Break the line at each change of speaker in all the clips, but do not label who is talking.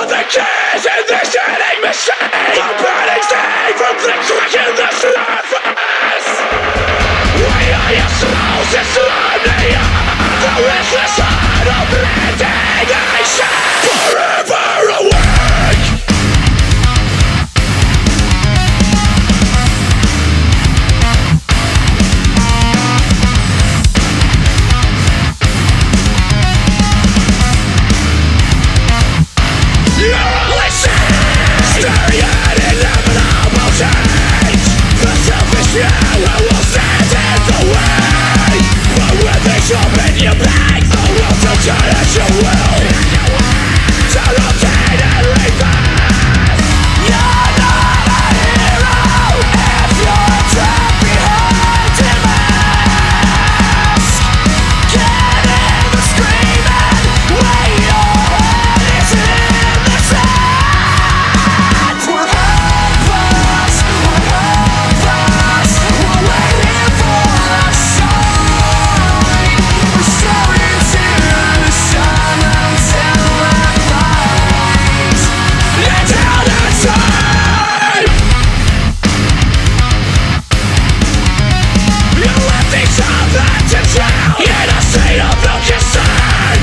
the keys in this shining machine. The burning stain from things wrecking the surface. We are your souls, insomnia. The restless heart of indignation. Forever awake. Open your back, the world will turn as you will. To rotate and reverse. You're not a hero if you're trapped behind a mask. Get in the screaming when your head is in the sand. We're hopeless, we're hopeless. We're waiting for the sun. We're shouting to the sun until it lights. Until the time. You left each other to drown in a state of no concern.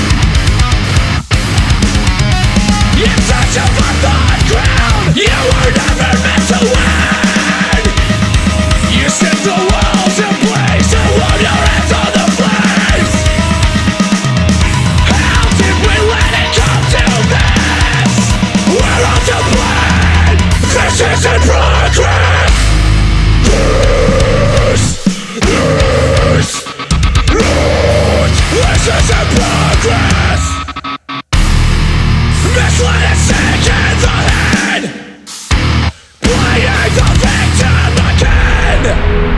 In search of a thought ground you were never meant to win. You set the walls in place to warm your hands on the flames. How did we let it come to this? We're all to blame. This isn't progress. This isn't progress. Misled and sick in the head. Playing the victim again.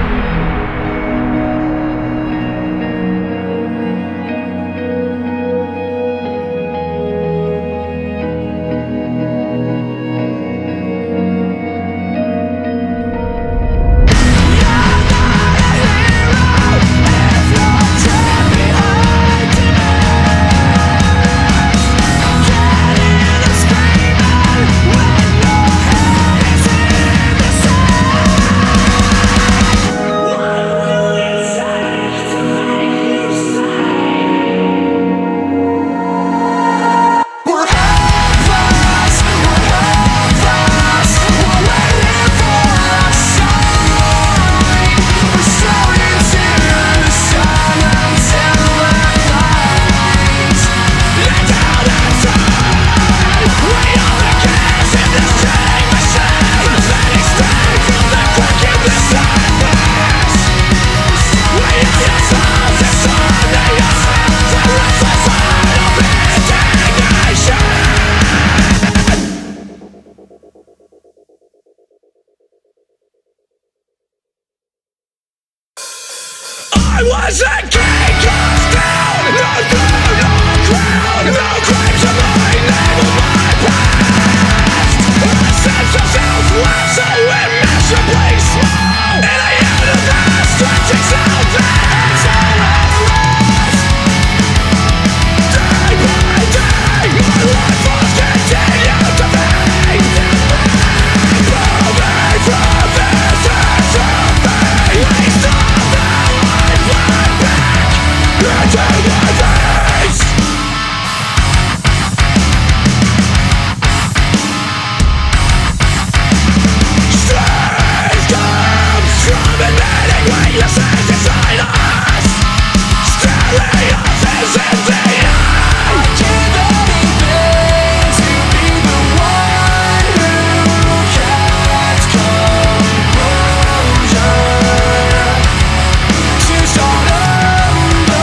I was a king cast down. No throne, no crown, no claim to my name or my past. A sense of self left so immeasurably small. In a universe stretching so vast. Day by day, my life must continue to fade. Moving from this entropy, we stop the lifeline back into my veins. Strength comes from admitting weaknesses inside us. Staring us in the eye. I give anything to be the one who kept composure. To start over.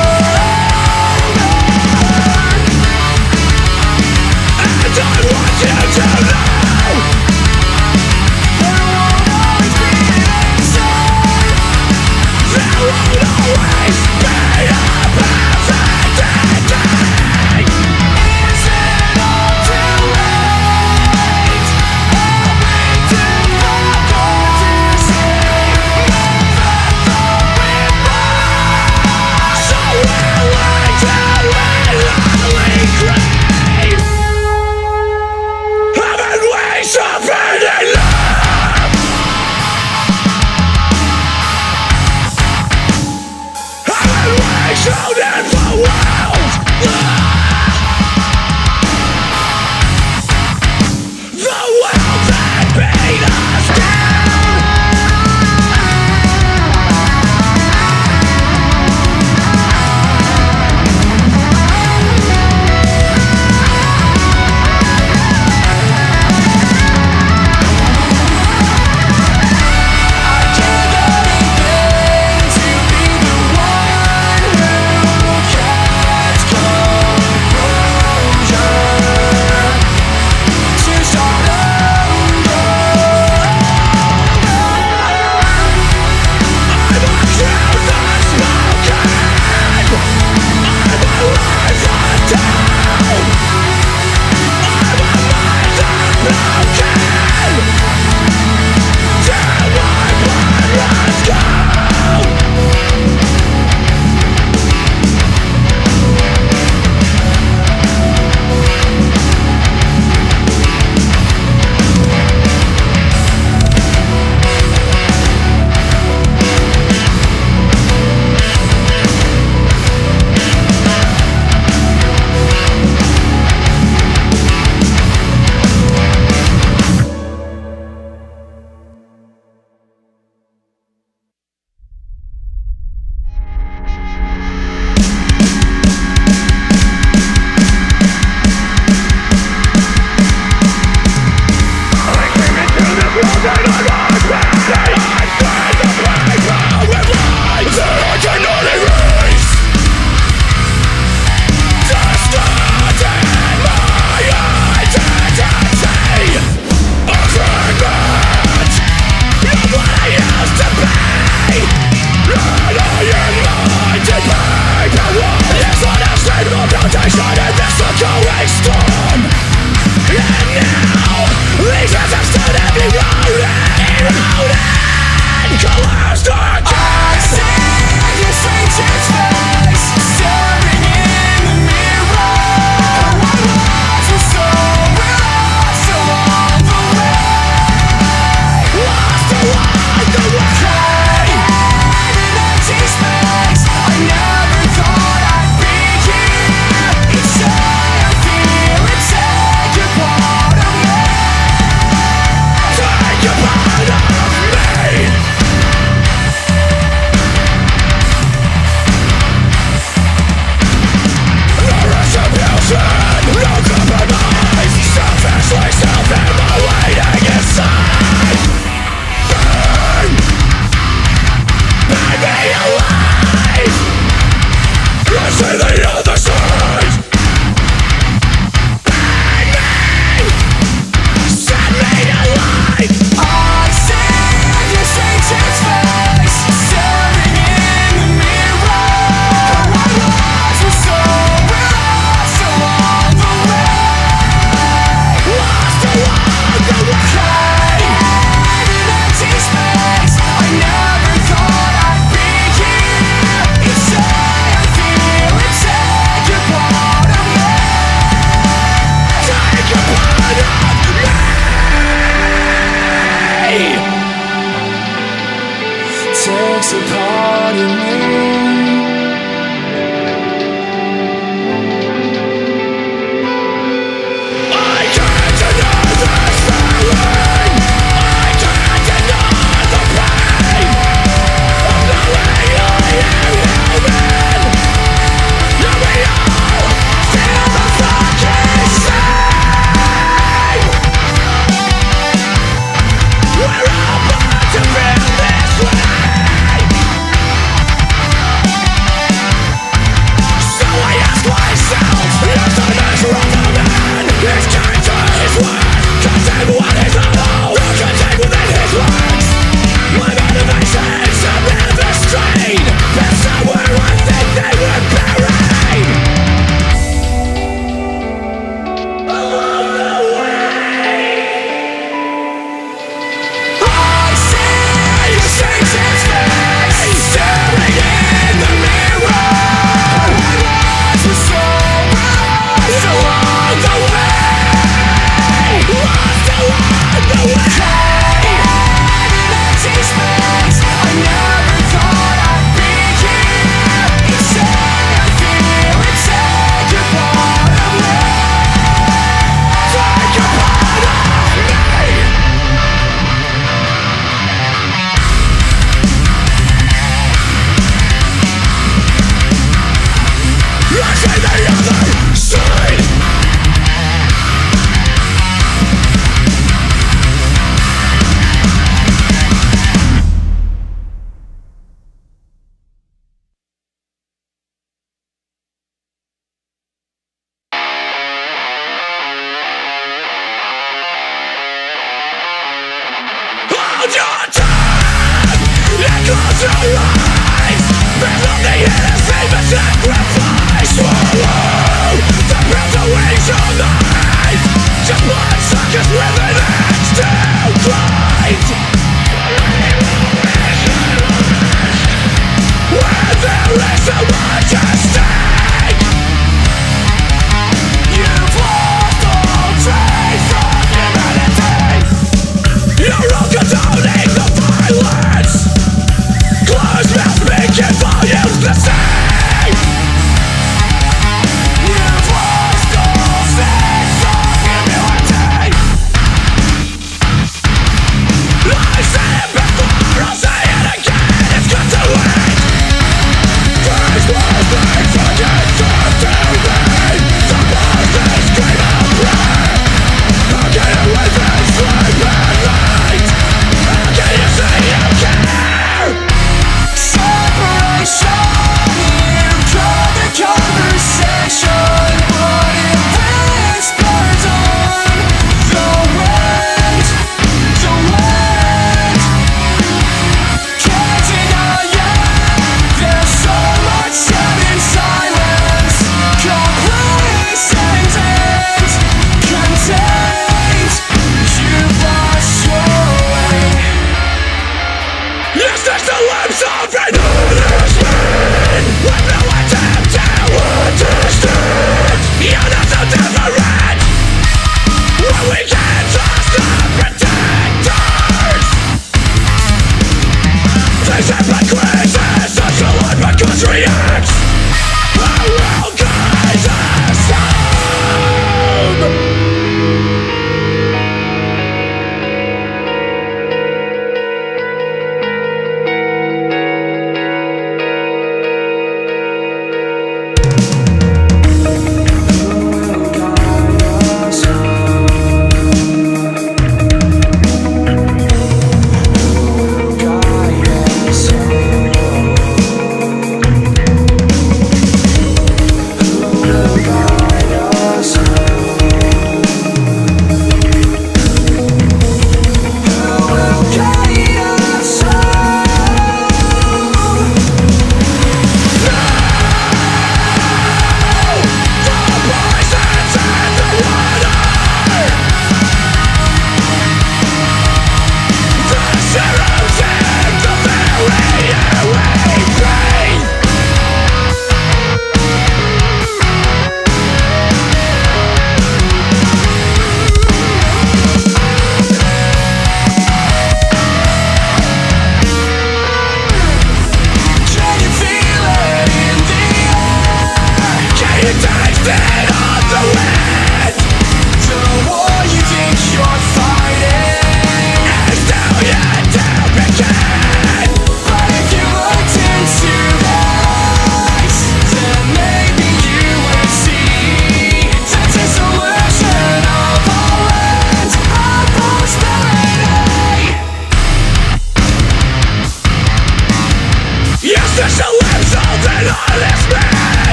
And I want you to know there won't always be an answer. There won't always be a perfect ending. Is it all too late? Are we too far gone to see? Never thought we'd rise. So willing to let lonely grave.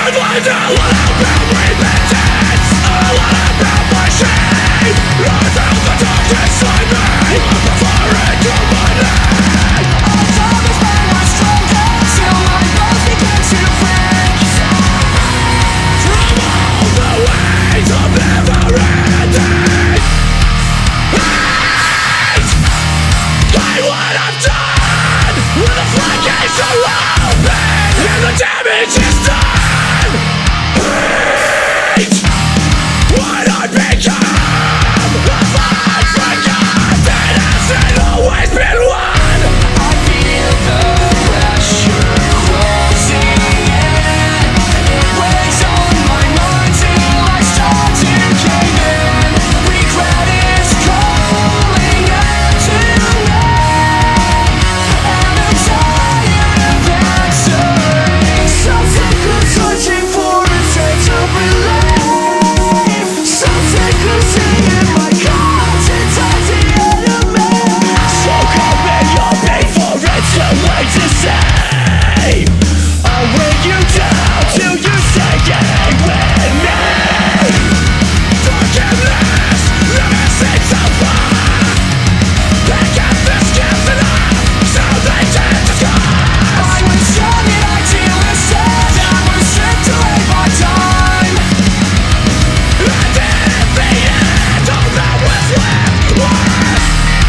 find a lot about repentance, a lot about my shame. I felt the dark inside me, I prefer it to my name.
All time has been much stronger, till my bones begin to break.
From all the ways of never ending hate, by what I've done, when the floodgates are open and the damage is done. Hate what I've become, if I forgot that hasn't always been one.
I feel the pressure closing in. It weighs on my mind till I start to cave in. Regret is calling out to me, and I'm tired of answering. Something good searching for a sense of relief. Something good seeing my conscience as the enemy.
So come in your painful, it's too late to say. I'll weigh you down till you say it ain't with me. Forgiveness never seems so far. Pick up this gift enough so they can discuss.
I was young and idealistic, I was stripped away by time.
And in the end, all that was left was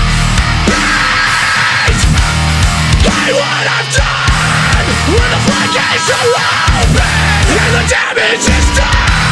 hate. By what I've done, when the floodgates are open and the damage is done.